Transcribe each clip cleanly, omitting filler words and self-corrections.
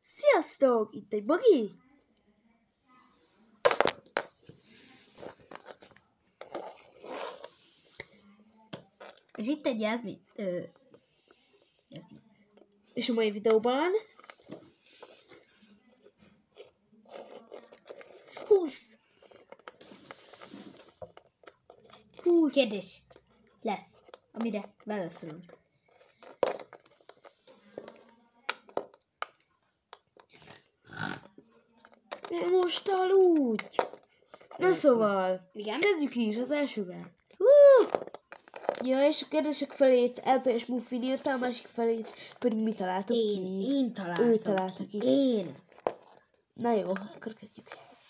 Sziasztok! Itt egy Bagi! És itt egy Jászmin. És a mai videóban... 20 kérdés lesz, amire válaszolunk. Most aludj! Na szóval, Igen? kezdjük is az elsővel. Ja, és a kérdések felét LPS Muffin írta, a másik felét pedig mi találtuk ki? Én találtam Ő találta ki. Én. Na jó, akkor kezdjük.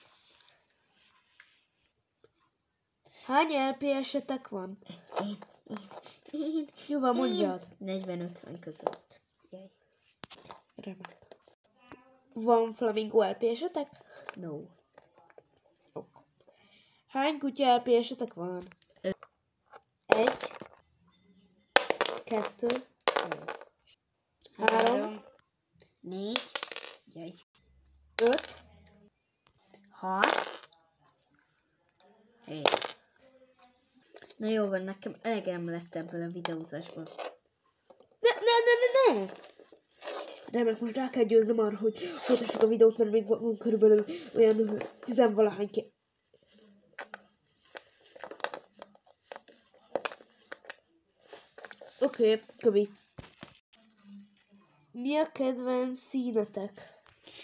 Hány LPS-etek van? Én. Jó van, mondjad. 40-50 között. Jaj. Remek. Van flamingo LPS-etek? No. Hány kutya LPS-etek van? 1, 2, 3, 4. Jaj. 5, 6. 7. Na jó van, nekem elegem lett ebből a videózásból. Ne! Remek, most rá kell győznöm arra, hogy folytassuk a videót, mert még van körülbelül olyan 10-valahány Oké, Kövi. Mi a kedvenc színetek?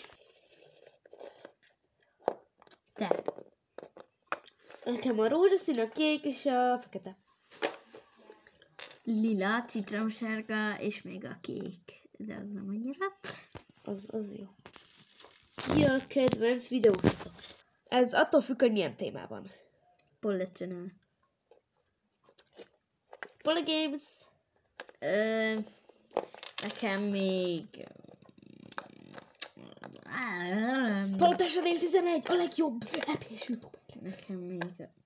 Te. Nekem a rózsaszín, a kék és a fekete. Lila, citromsárga és még a kék. De az nem annyira. Az jó. Mi a kedvenc videótok? Ez attól függ, hogy milyen témában. Bullet Channel. Polygames. Nekem még... Palotásodél 11, a legjobb LPS YouTube. Nekem még...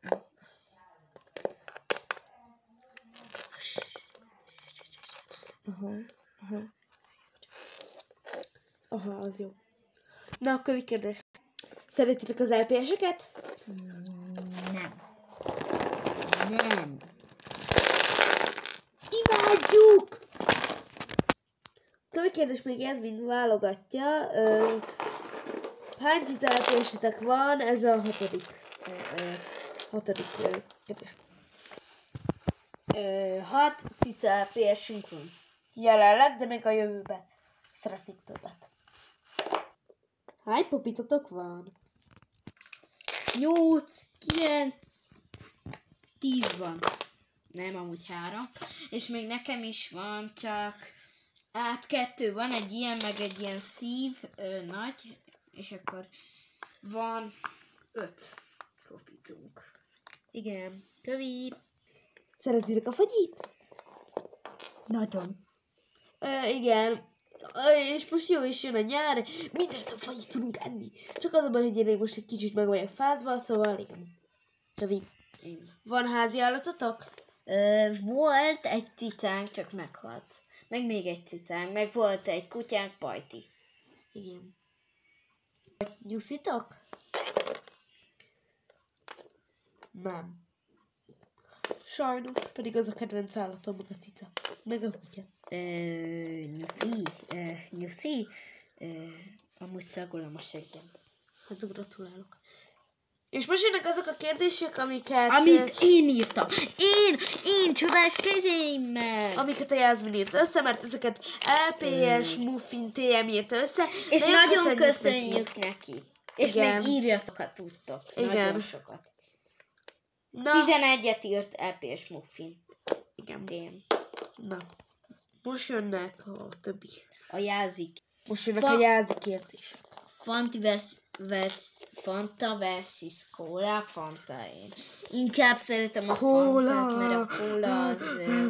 Aha, az jó. Na, akkor mi kérdés? Szeretitek az LPS-eket? Nem. Imádjuk! Kövi kérdés még ez mind válogatja. Hány cica LPS-etek van? Ez a hatodik kérdés. 6 cica PS-ünk van. Jelenleg, de még a jövőben szeretnék többet. Hány popitotok van? 8, 9, 10 van. Nem, amúgy 3. És még nekem is van, csak 2 van, egy ilyen, meg egy ilyen szív, nagy, és akkor van 5 profitunk. Igen. Kövi. Szeretitek a fagyit? Nagyon. Igen. És most jó is jön a nyár, minden több fagyit tudunk enni. Csak az a baj, hogy én most egy kicsit meg vagyok fázva, szóval igen. Kövi. Van házi állatotok? Volt egy cicánk, csak meghalt. Meg még egy cicánk, meg volt egy kutyánk, Pajti. Igen. Nyuszitok? Nem. Sajnos, pedig az a kedvenc állatom, meg a cica. Meg a kutya. Nyuszi? Amúgy szagolom a seggem. Hát gratulálok. És most jönnek azok a kérdések, amiket... Amit én írtam. Én csodás kezeimmel. Amiket a Jászmin írt össze, mert ezeket LPS, Muffin, TM írta össze. És nagyon köszönjük neki. És igen. még írjatok, ha tudtok. Igen. Nagyon sokat. Na. 11-et írt LPS Muffin. Igen. TM. Na. Most jönnek a többi. A Jázik. Most jönnek a Jázi kérdések. Fanta versus Cola, Fanta én. Inkább szeretem a Cola. Fantát, mert a Cola az...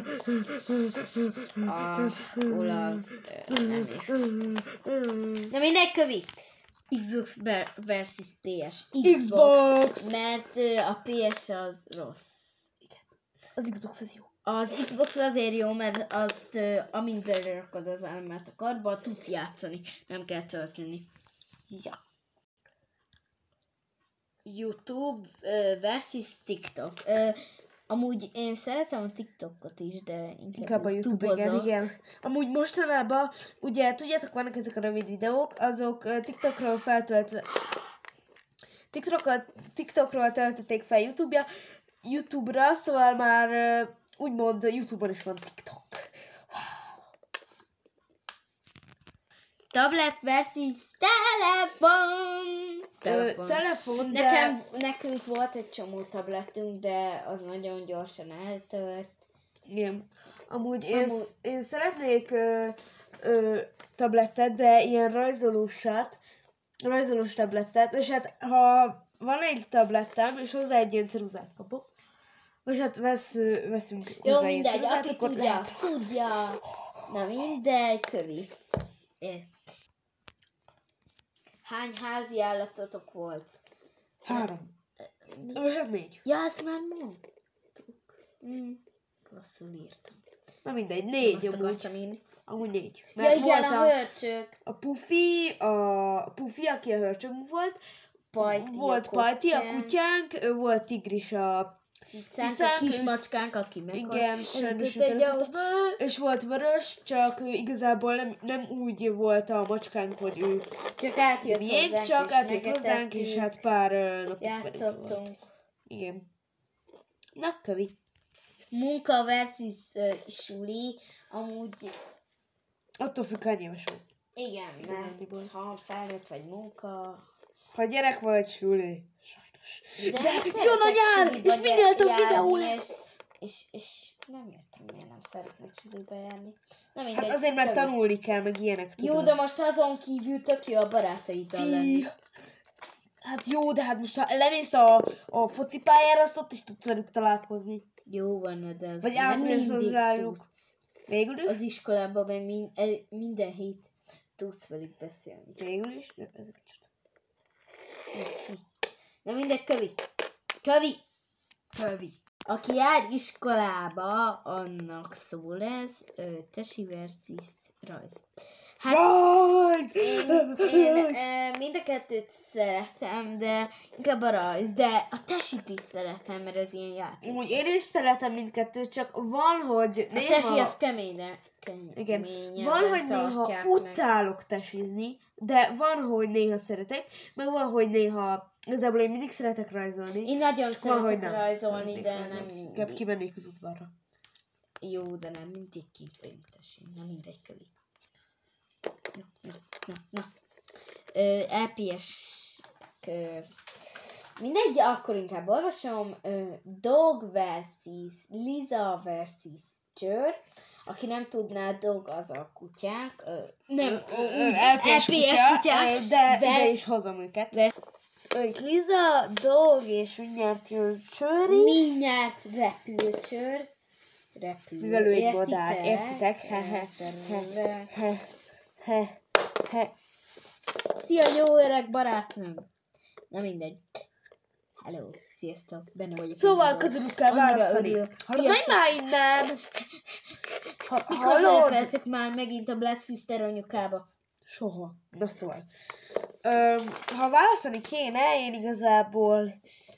nem is. Na mindegy, Kövi. Xbox versus PS. Xbox. Mert a PS az rossz. Igen. Az Xbox az jó. Az Xbox azért jó, mert azt amint belerakod az elemet a kartba, tudsz játszani, nem kell tölteni. Ja. YouTube versus TikTok. Amúgy én szeretem a TikTokot is, de Inkább a YouTube, igen. Amúgy mostanában, ugye, tudjátok, vannak ezek a rövid videók, azok TikTokról feltöltve... TikTokról töltötték fel YouTube-ra, szóval már úgymond YouTube-on is van TikTok. Tablet versus telefon. Telefon, de... Nekünk volt egy csomó tabletünk, de az nagyon gyorsan eltört. Igen. Amúgy én szeretnék tabletet, de ilyen rajzolós tabletet, és hát ha van egy tablettem, és hozzá egy ilyen ceruzát kapok, és hát veszünk jó, hozzá mindegy, ceruzát, aki akkor tudja. Na mindegy, kövi. Hány házi állatotok volt? 3. Most hát 4. Ja, ezt már mondtuk. Rosszul írtam. Na mindegy, 4 Azt amúgy. akartam írni. Amúgy 4. Ja, igen, a hörcsök. A Pufi, aki a hörcsögünk volt. Volt Pajti, a kutyánk, volt Tigris a cicánk, a kismacskánk, aki meghalt. Igen, sajnos és volt Vörös, csak igazából nem úgy volt a macskánk, hogy ő csak átjött hozzánk, és hát pár napig játszottunk. Igen. Na, kövi. Munka versus suli, amúgy... Attól függ, hány éves volt. Igen, mert ha felnőtt vagy munka... Ha gyerek vagy, suli. Sajnos. De jön a nyár, és minél több videó lesz. És nem értem, miért nem szeretnek suliba járni. Na mindegy, hát azért, mert tanulni kell, meg ilyenek tudod. Jó, de most azon kívül tök jó a barátaiddal lenni. Hát jó, de hát most ha lemész a focipályára, azt ott is tudsz velük találkozni. Jó van, de az vagy nem mindig tudsz. Végül is? Az iskolában meg minden hét tudsz velük beszélni. Végül is? Ez micsoda. Na mindegy, kövi. Aki jár iskolába, annak szól ez, tesi versus rajz. Hát én mind a kettőt szeretem, de inkább a rajz, de a tesit is szeretem, mert ez ilyen játék. Úgy én is szeretem mindkettőt, csak van, hogy néha... A tesi az kemény. Igen, van, hogy néha utálok tesizni, de van, hogy néha szeretek, meg van, hogy néha, igazából én mindig szeretek rajzolni. Én nagyon szeretek rajzolni, de nem mindig. Inkább kimennék az udvarra. Jó, de nem mindig kint vagyunk tesin, na mindegy kövi. Jó, na. LPS... Mindegy, akkor inkább olvasom. Dog versus Liza versus Csőr. Aki nem tudná, Dog az a kutyánk. Nem, LPS kutyánk. De ide is hozom őket. Ők Liza, Dog és mindjárt jön Csőri. Mindjárt repül Csőr. Mivel ő egy madár, értitek? Szia, jó öreg barátnőm! Na mindegy. Hello, sziasztok, benne vagyok. Szóval közülük kell választani. Menj már innen! Mikor szerepeltek már megint a Black Sister anyukába? Soha. Na szóval. Ha választani kéne, én igazából...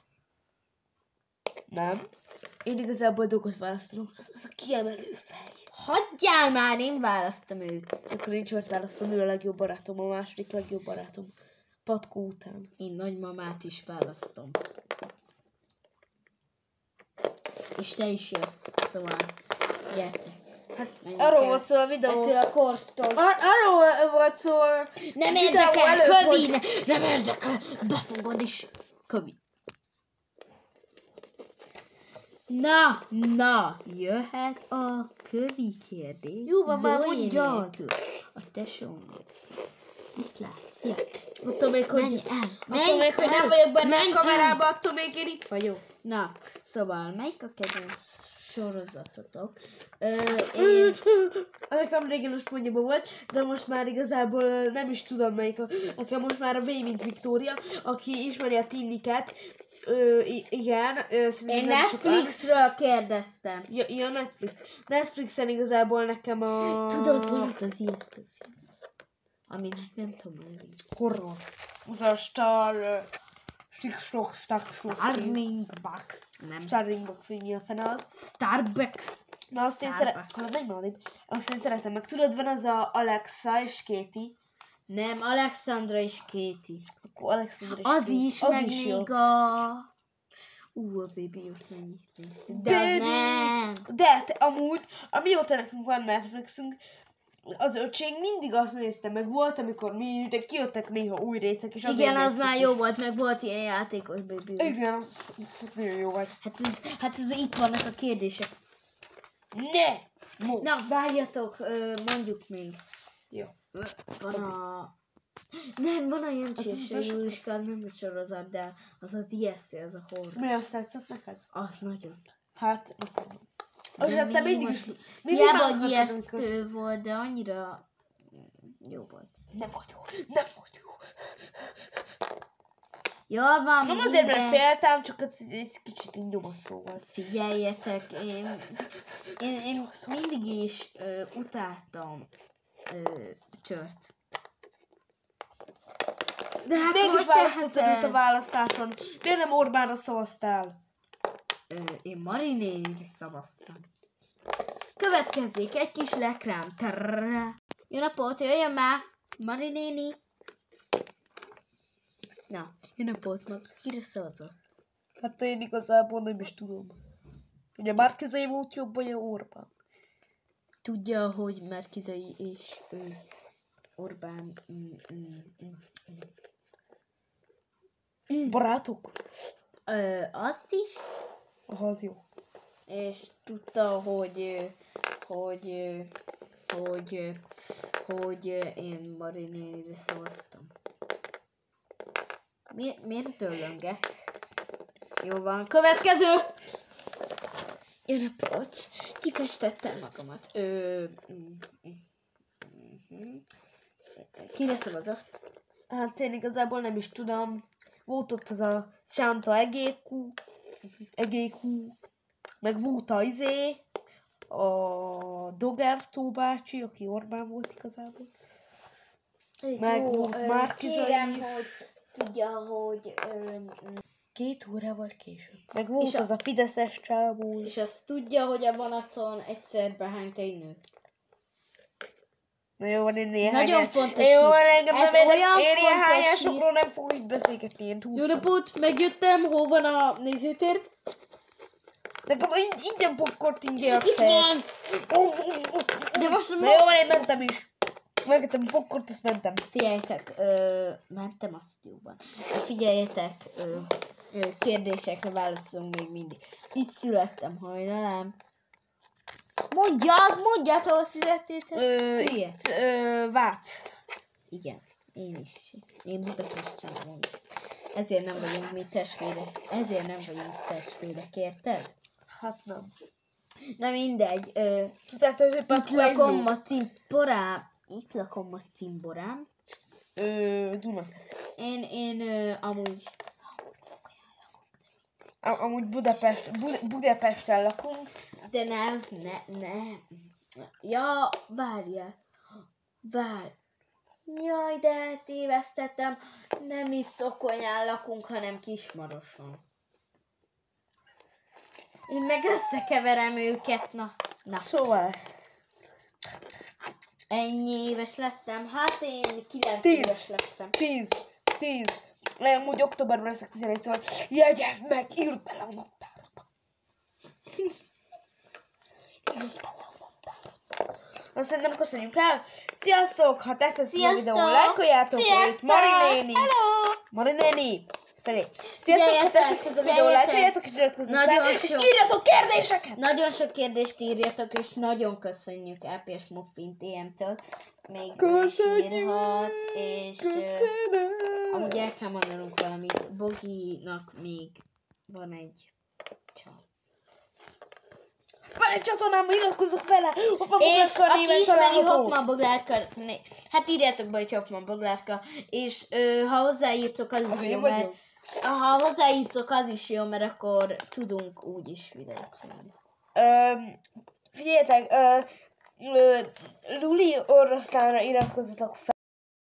Nem. Én igazából Dogot választom. Az a kiemelő fej. Hagyjál már, én választom őt. Akkor én Csört választom, ő a legjobb barátom, a második legjobb barátom. Patkó után. Én nagymamát is választom. És te is jössz, szóval gyertek. Hát arról volt szó a videó. Ettől a korstól. Arról volt szó a nem videó érdekel, előtt, Kövi! Nem érdekel, befogod is. Kövi. Na, jöhet a kövi kérdés. Jó van, már mondjad. A tesónak. Viszlát, szia. Attól még, hogy nem vagyok benne a kamerában, attól még én itt vagyok. Na, szóval melyik a kedvenc sorozatotok? Nekem régen a Spongyabob volt, de most már igazából nem is tudom melyik. Nekem most már a V, mint Viktória, aki ismeri a Tinniket, Igen, szerintem Én nem sokan. Netflixről kérdeztem. Ja, Netflix. Netflixen igazából nekem a... Tudod, van az az ijesztő film, aminek nem tudom a nevét. Horror. Az a Star... Starling Box. Nem. Starling Box, vagy mi a fene az. Starbucks. Na azt én szeretem. Azt én szeretem meg. Tudod, van az a Alexa és Katie. Nem, Alexandra és Katie. Akkor Alexandra és Az Katie. is, az meg is jó. még a... a Baby ott mennyit néztük. De az nem. De te, amúgy, amióta nekünk van Netflixünk, az öcsém mindig azt nézte, meg volt, amikor mi de kijöttek néha új részek, és Igen, az néztük már is. jó volt, meg volt ilyen játékos Baby. Igen, az nagyon jó volt. Hát ez itt vannak a kérdések. Ne! Mondd! Na, várjatok, mondjuk még. Jó. Van a... Nem, van a Jancsi és a az Juliska, nem a sorozat, de az az ijesztő, az a horror. Mi azt tetszett neked? Az nagyon. Hát, nekem nem. De És hát te mi mindig most- is... Hiába, meghallgatod, hogy amikor- ijesztő volt, de annyira jó volt. Nem vagy jó, nem vagy jó. Jól van, Nem azért, mert minden. féltem, csak ez kicsit így nyomasztó volt. Figyeljetek, én mindig is utáltam csört. De hát Mégis hogy választottad teheted? itt a választáson. Miért nem Orbánra szavaztál? Én Mari nénire szavaztam. Következzék egy kis lekrám. Trrrr. Jó napot, jöjjön már! Mari néni. Na, jó napot, meg kire szavazott? Hát én igazából nem is tudom. Ugye Márkizai volt jobb, vagy a Orbán? Tudja, hogy Márkizai és Orbán Barátok? azt is, Aha, az jó. és tudta, hogy én Mari nénire szavaztam. Miért döllönget? Jó van, következő! Jó napot! Kifestettem magamat. Kire szavazott? Hát én igazából nem is tudom. Volt ott az a Sánta Egékú, meg volt a a Dogertó bácsi, aki Orbán volt igazából. Meg volt Márkizai. Kérem, hogy tudja, hogy... 2 órával később. Meg volt És az a Fideszes csávó. és azt tudja, hogy a vonaton egyszer behányt egy nő. Na jó, van, én néhány... Nagyon fontos Jó, hír. van, engem Ez nem olyan én ilyen fontos hányásokról nem fogok így beszélgetni, én Jó túlszom. napot, megjöttem, hol van a nézőtér? Nekem ingyen popcornt ingyen Itt van! De most Na jó, van, én mentem is. Megvettem a popcornt, azt mentem. Figyeljetek, mentem, azt jóban. Figyeljetek, kérdésekre válaszolunk még mindig. Itt születtem hajnalán. Mondjad, hol születtétek? Hülye. Itt, Vác. Igen, én is. Én Budapesten amúgy. Ezért nem vagyunk mi testvérek, érted? Hát nem. Na mindegy, Tudjátok, hogy itt lakom a cimborám. Dunakeszi. Én amúgy Amúgy Budapesten lakunk. de nem. Ja, várjál. Jaj, de eltévesztettem. Nem is Szokonyán lakunk, hanem Kismaroson. Én meg összekeverem őket, na. Szóval. Ennyi éves lettem. Hát én 9 10. éves lettem. 10. Amúgy októberben leszek 11, szóval jegyezd meg, írd bele a naptárodba. Azt szerintem köszönjük el. Sziasztok! Ha tetszett a videó, lájkoljátok, hogy itt Mari néni felé. Sziasztok! Ha tetszett ez a videó, lájkoljátok, és iratkozzatok fel, és írjatok kérdéseket! Nagyon sok kérdést írjatok, és nagyon köszönjük LPS Muffin TM-től. Még Köszönjük! írhat, és Köszönöm! amúgy el kell mondanunk valamit. Boginak még van egy csal. Van egy csatornám, iratkozzak vele! És aki ismeri Hoffman Boglárka, hát írjátok be, hogy Hoffman Boglárka, és ha hozzáírtok, az is jó, mert Ha hozzáírtok, az is jó, mert akkor tudunk úgyis videót csinálni. Figyeljetek, Luli oroszlánra iratkozzatok fel.